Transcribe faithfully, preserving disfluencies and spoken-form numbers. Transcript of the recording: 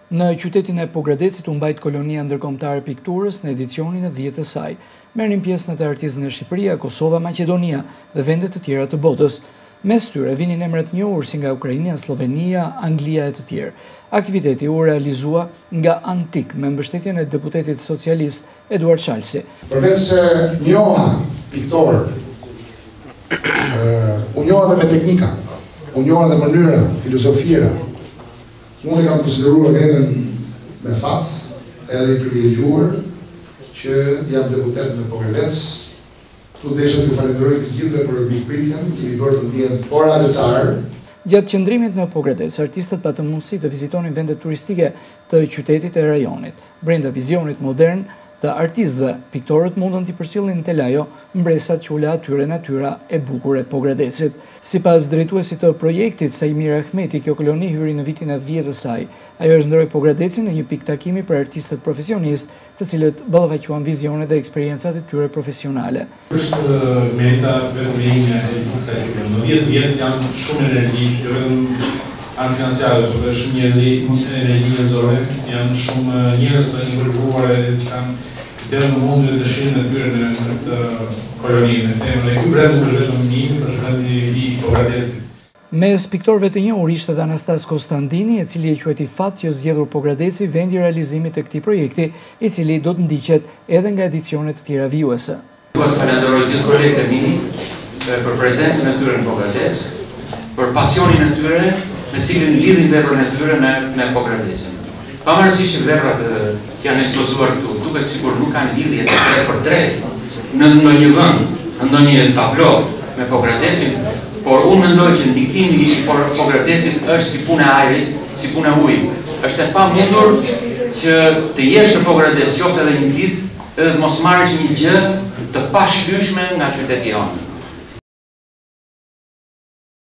Në qytetin e Pogradecit u mbajt kolonia ndërkombëtare pikturës në edicionin e dhjetë të saj. Merrin pjesë në të artistët nga Shqipëria, Kosova, Maqedonia dhe vende të tjera të botës. Mes tyre vinin emrat njohur si nga Ukraina, Slovenia, Anglia e të tjerë. Aktiviteti u realizua nga Antik me mbështetjen e deputetit socialist Eduard Shalsi. Përveç se njoha piktor, u njoha dhe me teknika, u njoha dhe mënyra, filozofira. Unë e kam konsideruar veten me fat, edhe i privilegjuar, që jam deputet në Pogradec. Tu desha t'ju falenderoj të gjithëve për mikpritjen, kemi bërë të ndihet ora dhe carë. Gjatë qëndrimit në Pogradec, artistët patën mundësi të vizitonin vendet turistike të qytetit e rajonit. Brenda vizionit modern të artistëve, piktorët mundën t'i përcjellin në telajo mbresat që ula atyre natyra e bukur e Pogradecit. Sipas drejtuesit të projektit Saimir Ahmeti, kjo koloni hyri në vitin e dhjetë të saj. Ajo është ndroi Pogradecin në një pikë takimi për artistët profesionistë, të cilët ballafaqohen vizionet dhe eksperiencat e tyre profesionale. Është merita vetëm ime e kësaj këtu. Në dhjetë vjet janë shumë energji, jo vetëm anë financiare, por edhe shumë njerëz energji njerëzore, janë shumë njerëz të involvuar që kanë dhe në mund dhe dëshirën e tyre në këtë koloninë. Dhe ky brand është vetëm një, është vendi i Pogradecit. Mes piktorëve të njohur ishte edhe Anastas Konstantini, e cili e quajti fat që zgjedhur Pogradeci vendi i realizimit të këtij projekti, i cili do të ndiqet edhe nga edicione të tjera vijuese. Dua të falenderoj gjithë kolegët e mi për prezencën e tyre në Pogradec, për pasionin e tyre, me cilin lidhin veprën e tyre me, me Pogradecin. Pavarësisht që veprat që janë ekspozuar këtu, duket sikur nuk kanë lidhje të tre për tre në ndonjë vend, në ndonjë tablo me Pogradecin, por unë mendoj që ndikimi i Pogradecit është si puna e ajrit, si puna e ujit. Është e pamundur që të jesh në Pogradec, qoftë edhe një ditë, edhe të mos marrësh një gjë të pashlyeshme nga qyteti jonë.